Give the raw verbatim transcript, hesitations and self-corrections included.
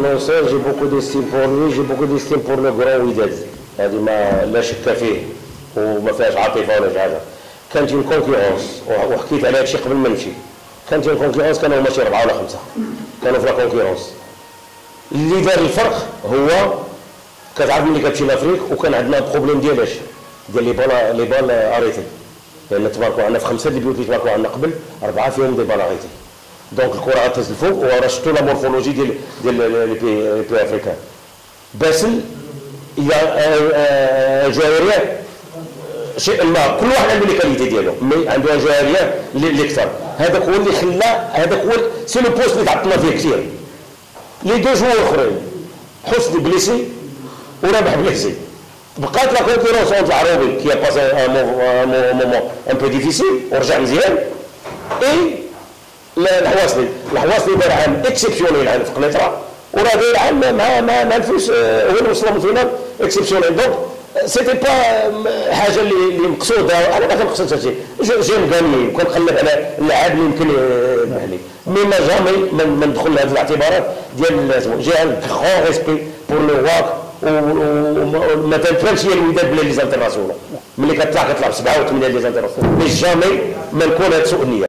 نوصل جي بوكو ديستيم بور لي جي بوكو ديستيم بور لو كرون وداد، هذه ما لا شك فيه وما فيهاش عاطفه ولا شي حاجه. كانت اون كونكورونس وحكيت على هادشي قبل ما نمشي. كانت اون كونكورونس كانوا ماشي اربعه ولا خمسه، كانوا في لا كونكورونس. اللي دار الفرق هو كتعرف ملي كتمشي لافريك وكان عندنا بروبليم ديال اش؟ ديال لي بال لي بال اريتي، لان تباركوا عندنا في خمسه ديال البيوت اللي تباركوا عندنا قبل اربعه فيهم دي بال اريتي. دونك الكره غتهز الفوق وراه شفتوا لا مورفولوجي ديال ديال لي بي بي افريكان. باسل يا جزائريين شيء ما كل واحد عنده لي كاليتي ديالو، مي عنده جزائريين اللي اكثر. هذاك هو اللي خلى هذاك هو سي لو بوست اللي تعطلنا فيه كثير. لي دو جوور اخرين حسني بليسي ورابح بليسي، بقات لا كونكورونس اونت العروبي كي باسي ان مومون ان بو ديفيسيل ورجع مزيان. اي الحواسني الحواسني دار عام اكسبسيونيل عام في قنيطره، وراه داير عام مع مع مع الفوس هو اللي وصلوا للفينال اكسبسيونيل. دونك سيتي با حاجه اللي اللي مقصوده. انا ما كنقصدش هادشي، جيم غاني وكنقلب على اللاعب اللي يمكن يربح لي، مي ما جامي ما ندخل لهذه الاعتبارات ديال لازم جي ان كرون ريسبي بور لو واك. وما تنفهمش هي الوداد بلا لي زانترناسيونال، ملي كتطلع كتلعب سبعه وثمانيه لي زانترناسيونال، مي جامي ما نكون هاد سوء النيه.